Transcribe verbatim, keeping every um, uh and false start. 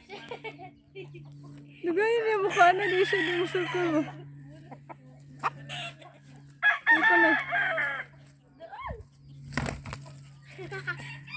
Lugayin niya mukha na, di siya di musukol mo. Ito na.